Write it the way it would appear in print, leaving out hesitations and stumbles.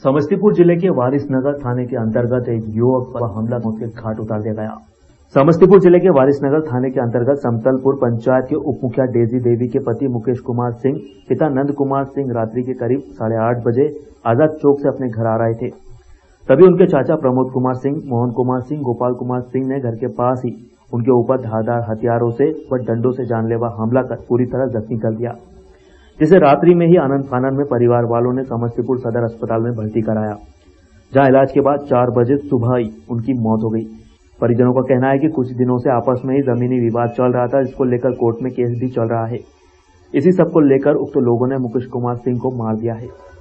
समस्तीपुर जिले के वारिसनगर थाने के अंतर्गत एक युवक पर हमला मौत के घाट उतार दिया गया। समस्तीपुर जिले के वारिसनगर थाने के अंतर्गत समतलपुर पंचायत के उप मुखिया डेजी देवी के पति मुकेश कुमार सिंह पिता नंद कुमार सिंह रात्रि के करीब 8:30 बजे आजाद चौक से अपने घर आ रहे थे। तभी उनके चाचा प्रमोद कुमार सिंह, मोहन कुमार सिंह, गोपाल कुमार सिंह ने घर के पास ही उनके ऊपर धारदार हथियारों से व डंडों से जानलेवा हमला कर पूरी तरह जख्मी कर दिया, जिसे रात्रि में ही आनंद फानन में परिवार वालों ने समस्तीपुर सदर अस्पताल में भर्ती कराया, जहां इलाज के बाद 4 बजे सुबह ही उनकी मौत हो गई। परिजनों का कहना है कि कुछ दिनों से आपस में ही जमीनी विवाद चल रहा था, जिसको लेकर कोर्ट में केस भी चल रहा है। इसी सब को लेकर उक्त लोगों ने मुकेश कुमार सिंह को मार दिया है।